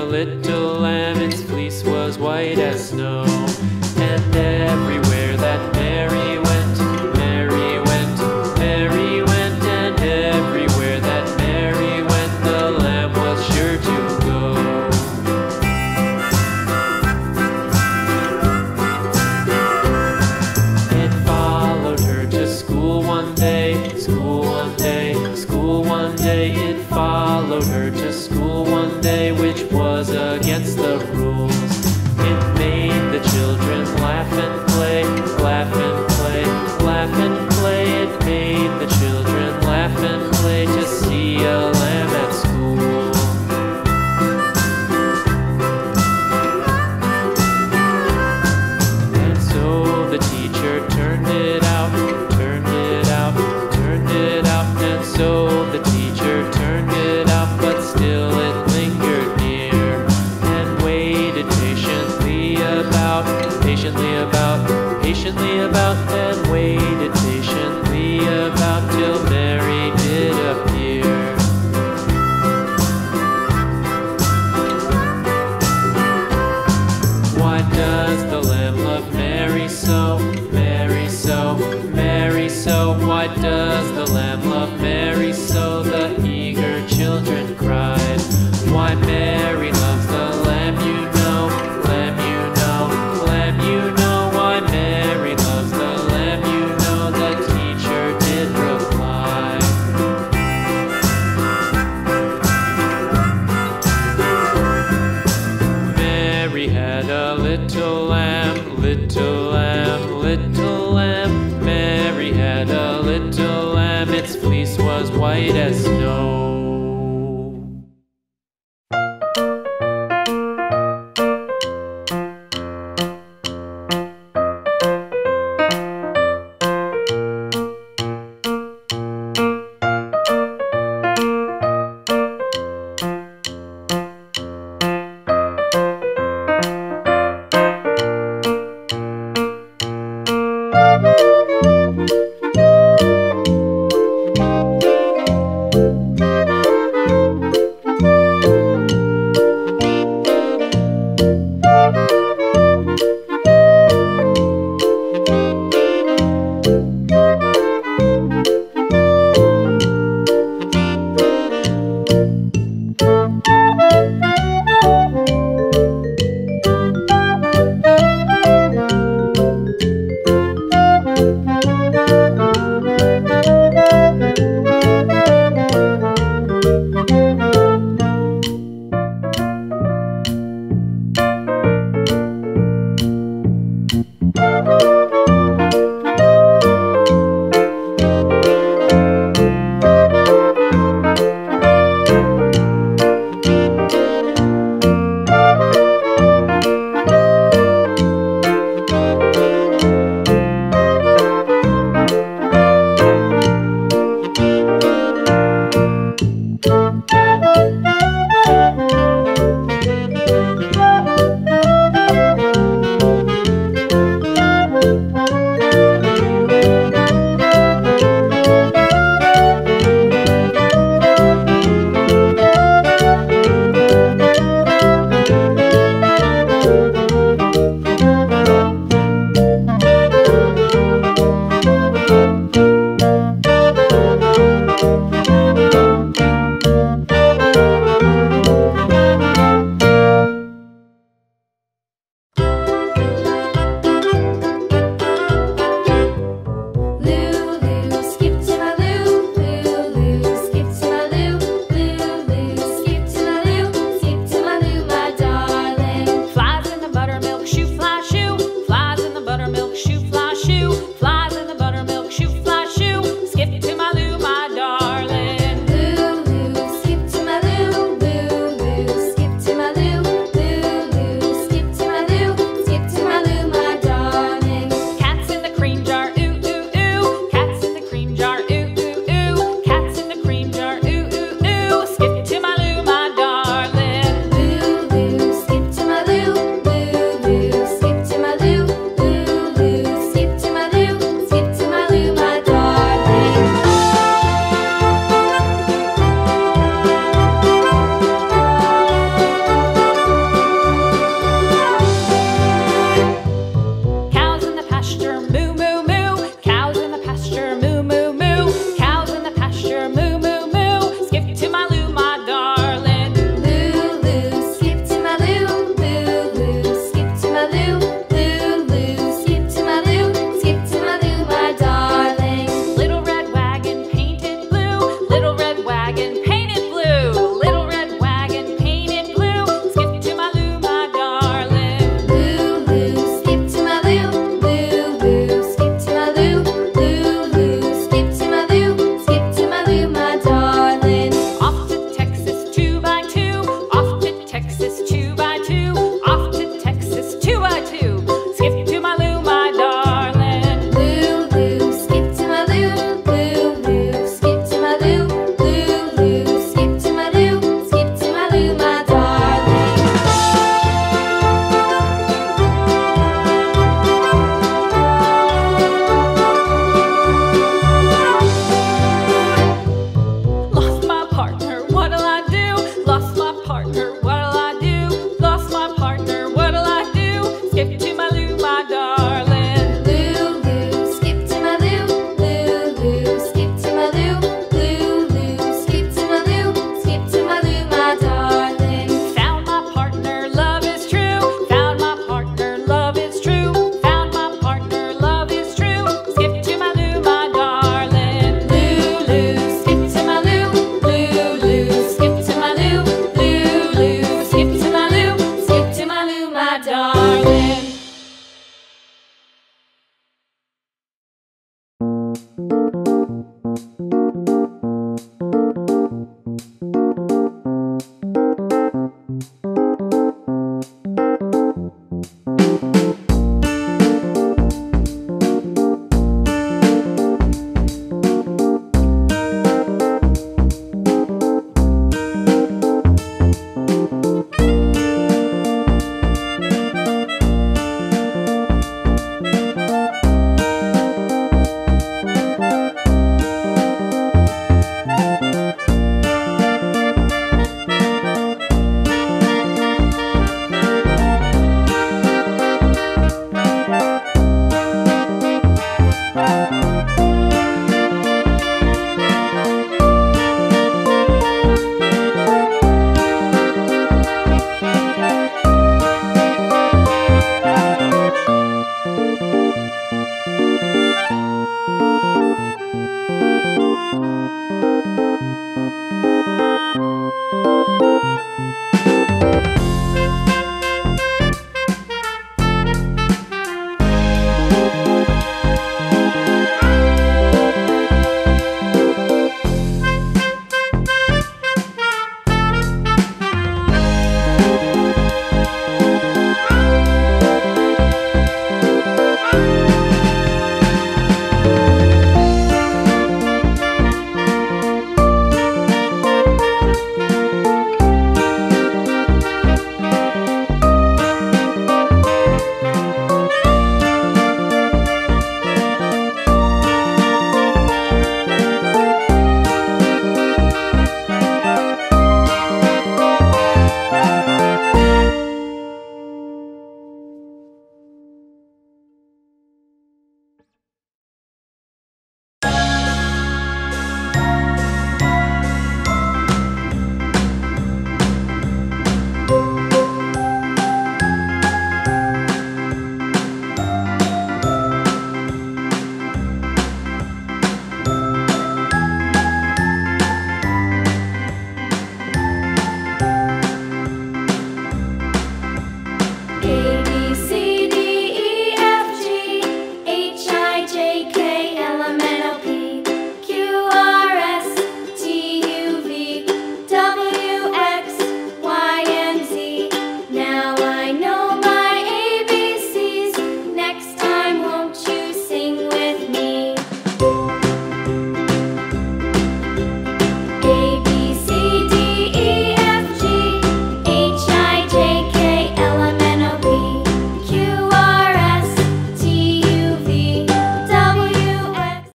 little lamb, its fleece was white as snow. And everywhere that Mary went, Mary went, Mary went, and everywhere that Mary went, the lamb was sure to go. It followed her to school one day, school one day, school one day. It followed her to school one day, which was against the rules. It made the children laugh and play, laugh and play, laugh and play. It made the children laugh and play to see a lamb at school. And so the teacher turned it out, turned it out, turned it out. And so the teacher turned it out, but still it lingered near and waited patiently about, patiently about, patiently about, and waited patiently about till Mary did appear. Why does the lamb love Mary so, Mary so, Mary so? Why does the lamb love Mary so? The eager children cried. Why Mary loves the lamb, you know, lamb, you know, lamb, you know. Why Mary loves the lamb, you know, the teacher did reply. Mary had a little lamb, little lamb, little lamb. Mary had a little lamb, its fleece was white as snow.